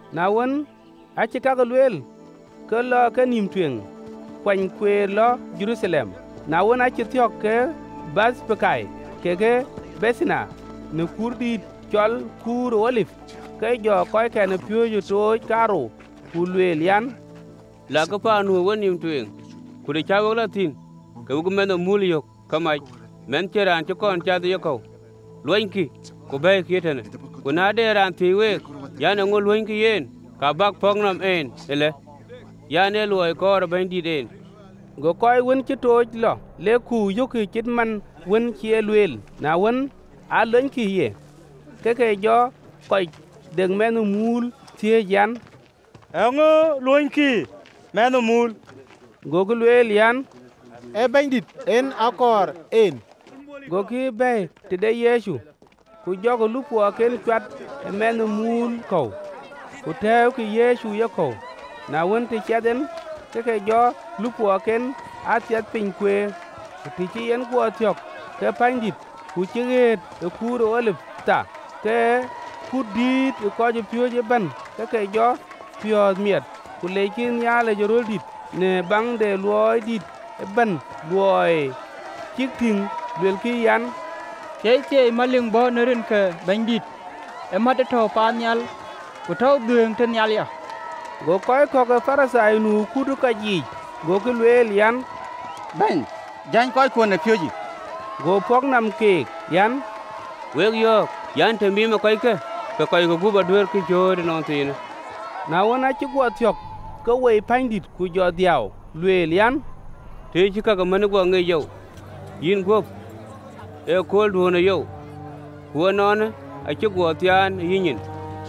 Na won a ci ka luel ke lo ke nim twen kwan kwe lo Jerusalem. Na won a ci tiok ke bas pekai ke besina ne kurdi chol kur olif ke jo koy ke ne pyo ju to karo ku luel yan la ka pa nu won nim twen ku de cha la tin ke ku men mul yok kamai men cheran ci kon cha de ko loinki ku bay kietene ku na de ran ti we ya ne ngol loinki yen ka bak pong nam en ele ya ne loy ko ban di den go koy won ci to lo le ku yu ki chit man won ci luel na won a len ki ye ke jo koy deng men mul tie yan ngo loinki men mul go ku luel yan e bandit en akor en go ki bay te de Yesu ku jogo lupo ken chat men mul ko ku tew ki Yesu ye ko na won te chaden ke jo lupo ken atiat pin kwe ti ci yen ko tiok ke pandit ku ci ret ku ro olip ta ke ku dit ko je pyo je ban ke jo pyo miet ku le kin ya le jorol dit ne bang de loy dit ban loy chik ting lel ki yan che maling bo nerin ke bandit e mate to panyal ku taw dueng ten yal ya go koy ko ke Farisai nu kudu ka ji go ke lel yan ben jan koy ko ne pyoji go pok nam ke yan weg yo yan te mi ma koy ke koy go guba dwer ki jode non tin na wona ci go tiok ko we pandit ku jo diaw lel yan te ci ka ga man go nge yow yin go e kol do na yow wo non a ci go tian yin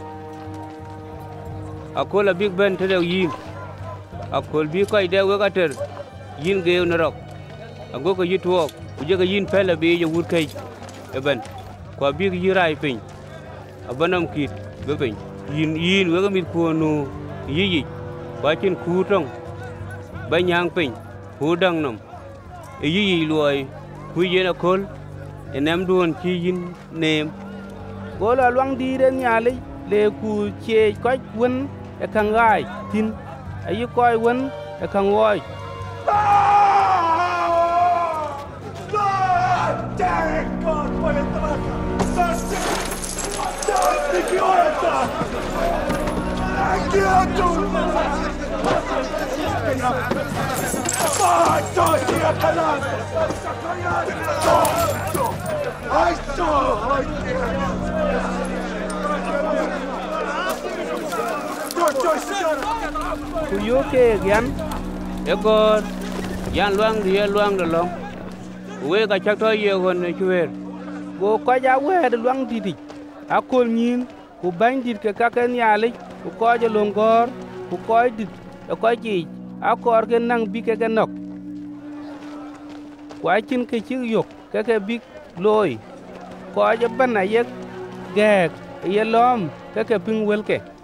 akola big ben te yin akol bi koy de we gater yin ge na rok ago ko yitwo uje ga yin pele bi je wut kay e ben ko bi gi rai pin abanam kit be pin yin we ga mit ko no yi ba chin ku tong ba nyang pin hu dang nam e yi loy ku ye na kol e nam duon chi yin nem go la luang di den nyali le ku che ko won e kan gai tin ayi koy won e kan woy ku yo ke yan e gor yan luang de long we ga chak to ye gon ne chuer go ko ja we de luang didi akol nyin ku bandit ke ka ken yali ku ko je longor ku ko dit ko ji akor ke nang bi ke nok kwa chin ke chi yok ke big loy ko je bana ye gek ye lom ke ping wel ke